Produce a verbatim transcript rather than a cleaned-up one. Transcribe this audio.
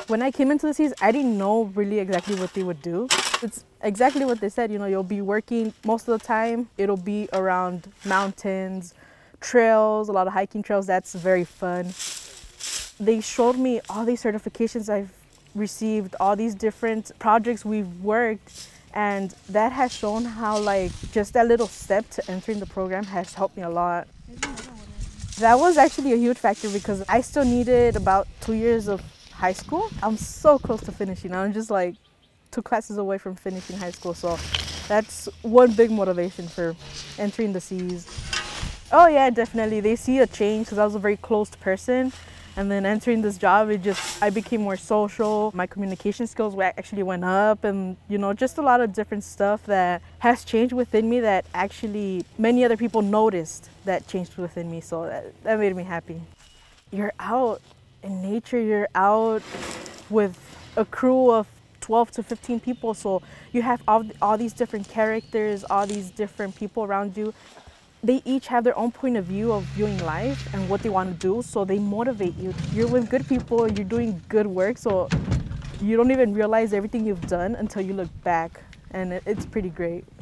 When I came into the Seas, I didn't know really exactly what they would do. It's exactly what they said, you know, you'll be working most of the time. It'll be around mountains, trails, a lot of hiking trails. That's very fun. They showed me all these certifications I've received, all these different projects we've worked, and that has shown how like just that little step to entering the program has helped me a lot. That was actually a huge factor because I still needed about two years of high school. I'm so close to finishing. I'm just like two classes away from finishing high school. So that's one big motivation for entering the Seas. Oh yeah, definitely. They see a change because I was a very closed person. And then entering this job, it just, I became more social. My communication skills actually went up, and you know, just a lot of different stuff that has changed within me that actually many other people noticed that changed within me. So that, that made me happy. You're out in nature, you're out with a crew of twelve to fifteen people. So you have all, all these different characters, all these different people around you. They each have their own point of view of viewing life and what they want to do, so they motivate you. You're with good people, you're doing good work, so you don't even realize everything you've done until you look back, and it's pretty great.